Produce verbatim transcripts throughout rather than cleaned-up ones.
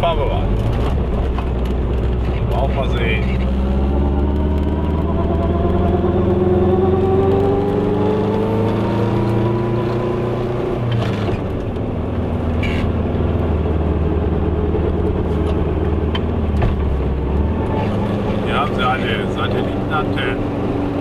fahren wir mal. Wollen wir auch mal sehen. Hier haben sie eine Satellitenantennen.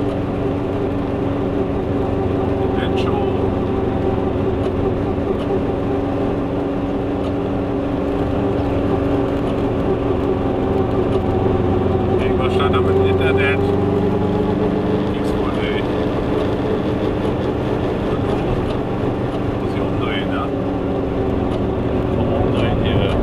Irgendwas stand da mit dem Internet. Nichts wollte ich. Muss ich umdrehen, ja? Umdrehen hier.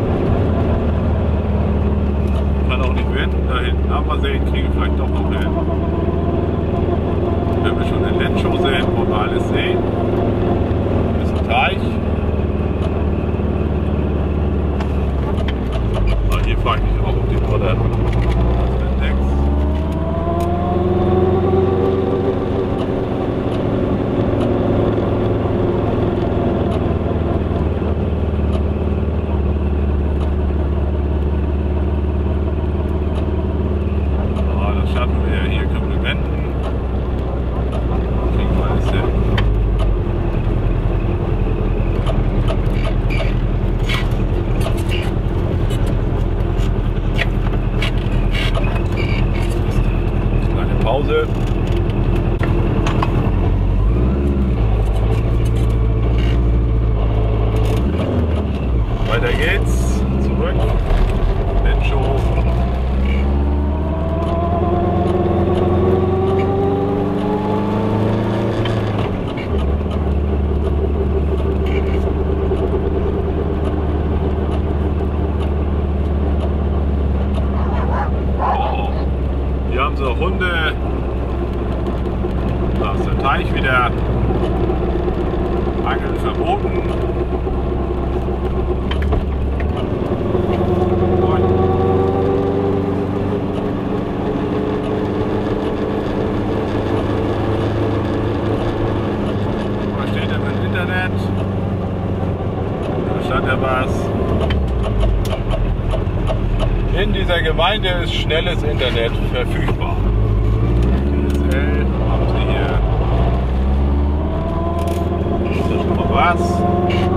Kann auch nicht wenden da hinten. Aber mal sehen, kriege ich vielleicht doch noch hin. Wenn wir schon eine L E D-Show sehen, wo wir alles sehen. Das ist ein Teich. Ah, hier fahre ich nicht auch auf die Rolle. Das ist ah, das schaffen wir. Hier können wir wenden. Kriegen wir alles hin. Pause. Weiter geht's. Zurück. Mencho. Oh. Hier haben sie Hunde. Da ist der Teich wieder. Angeln verboten. Was steht denn im Internet? Da stand ja was. In dieser Gemeinde ist schnelles Internet verfügbar. D S L haben sie hier. Ist das schon mal was?